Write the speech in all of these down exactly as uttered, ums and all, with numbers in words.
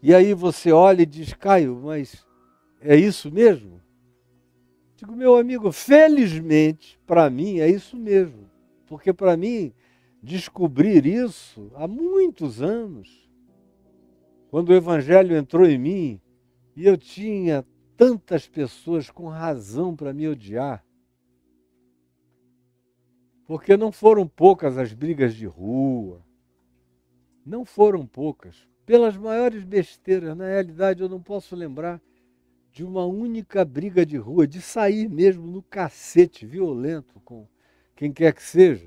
E aí você olha e diz, Caio, mas é isso mesmo? Digo, meu amigo, felizmente, para mim, é isso mesmo. Porque para mim, descobrir isso há muitos anos, quando o Evangelho entrou em mim, e eu tinha tantas pessoas com razão para me odiar, porque não foram poucas as brigas de rua, não foram poucas, pelas maiores besteiras. Na realidade, eu não posso lembrar de uma única briga de rua, de sair mesmo no cacete violento com quem quer que seja.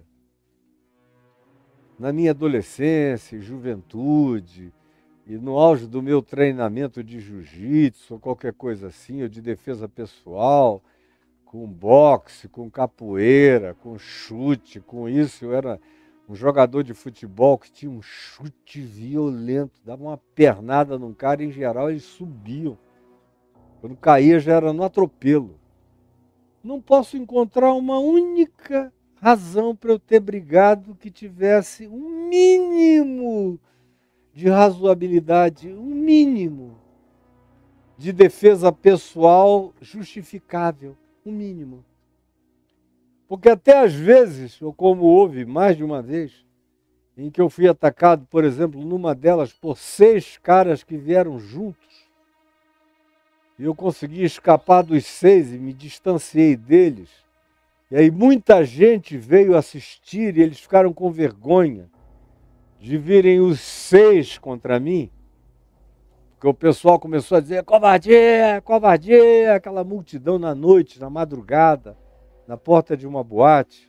Na minha adolescência, juventude, e no auge do meu treinamento de jiu-jitsu, ou qualquer coisa assim, ou de defesa pessoal, com boxe, com capoeira, com chute, com isso, eu era um jogador de futebol que tinha um chute violento, dava uma pernada num cara e, em geral, eles subiam. Quando caía já era no atropelo. Não posso encontrar uma única razão para eu ter brigado que tivesse um mínimo de razoabilidade, um mínimo de defesa pessoal justificável, um mínimo. Porque até às vezes, ou como houve mais de uma vez, em que eu fui atacado, por exemplo, numa delas por seis caras que vieram juntos, e eu consegui escapar dos seis e me distanciei deles. E aí muita gente veio assistir e eles ficaram com vergonha de virem os seis contra mim. Porque o pessoal começou a dizer covardia, covardia, aquela multidão na noite, na madrugada, na porta de uma boate.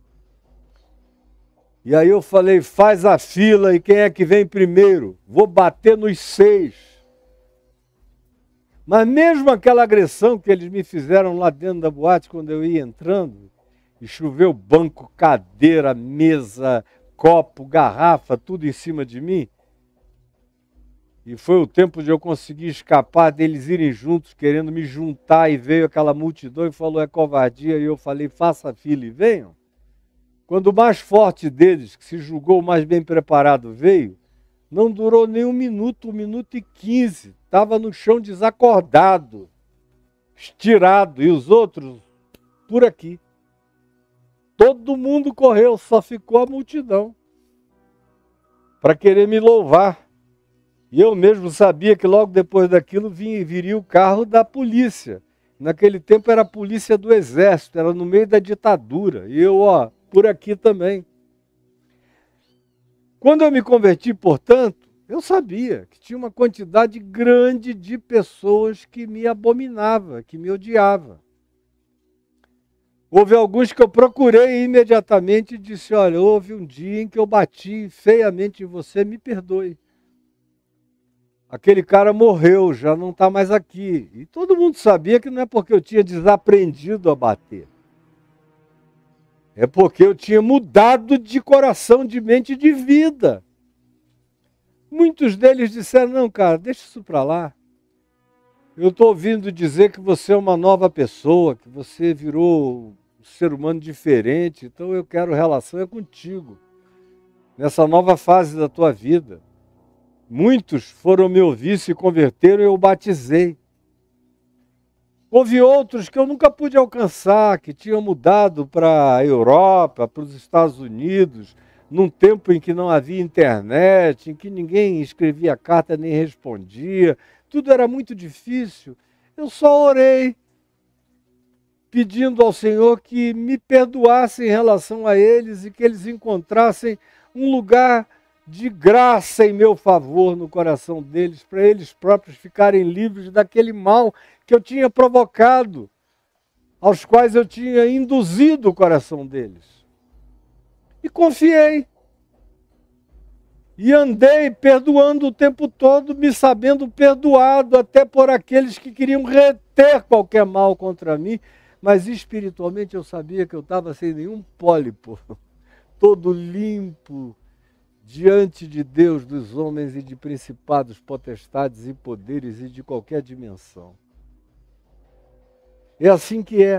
E aí eu falei, faz a fila e quem é que vem primeiro? Vou bater nos seis. Mas mesmo aquela agressão que eles me fizeram lá dentro da boate, quando eu ia entrando, e choveu banco, cadeira, mesa, copo, garrafa, tudo em cima de mim, e foi o tempo de eu conseguir escapar deles irem juntos, querendo me juntar, e veio aquela multidão e falou, é covardia, e eu falei, faça a fila e venham. Quando o mais forte deles, que se julgou o mais bem preparado, veio, não durou nem um minuto, um minuto e quinze. Estava no chão desacordado, estirado, e os outros por aqui. Todo mundo correu, só ficou a multidão para querer me louvar. E eu mesmo sabia que logo depois daquilo vinha, viria o carro da polícia. Naquele tempo era a polícia do exército, era no meio da ditadura. E eu, ó, por aqui também. Quando eu me converti, portanto, eu sabia que tinha uma quantidade grande de pessoas que me abominava, que me odiava. Houve alguns que eu procurei imediatamente e disse, olha, houve um dia em que eu bati feiamente em você, me perdoe. Aquele cara morreu, já não está mais aqui. E todo mundo sabia que não é porque eu tinha desaprendido a bater. É porque eu tinha mudado de coração, de mente e de vida. Muitos deles disseram, não, cara, deixa isso para lá. Eu estou ouvindo dizer que você é uma nova pessoa, que você virou um ser humano diferente, então eu quero relação é contigo, nessa nova fase da tua vida. Muitos foram me ouvir, se converteram e eu batizei. Houve outros que eu nunca pude alcançar, que tinham mudado para a Europa, para os Estados Unidos, num tempo em que não havia internet, em que ninguém escrevia carta nem respondia, tudo era muito difícil. Eu só orei, pedindo ao Senhor que me perdoasse em relação a eles e que eles encontrassem um lugar de graça em meu favor no coração deles, para eles próprios ficarem livres daquele mal que eu tinha provocado, aos quais eu tinha induzido o coração deles. E confiei. E andei perdoando o tempo todo, me sabendo perdoado até por aqueles que queriam reter qualquer mal contra mim, mas espiritualmente eu sabia que eu estava sem nenhum pólipo, todo limpo, diante de Deus, dos homens e de principados, potestades e poderes e de qualquer dimensão. É assim que é.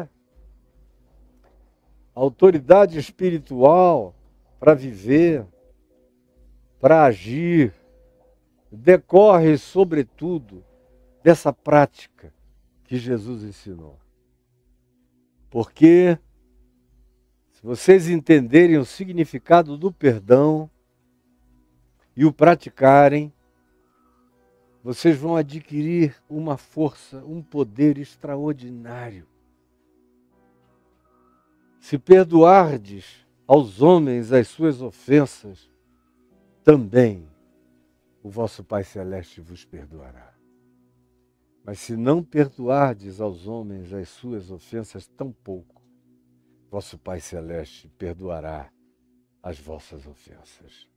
A autoridade espiritual para viver, para agir, decorre, sobretudo, dessa prática que Jesus ensinou. Porque, se vocês entenderem o significado do perdão e o praticarem, vocês vão adquirir uma força, um poder extraordinário. Se perdoardes aos homens as suas ofensas, também o vosso Pai Celeste vos perdoará. Mas se não perdoardes aos homens as suas ofensas, tampouco vosso Pai Celeste perdoará as vossas ofensas.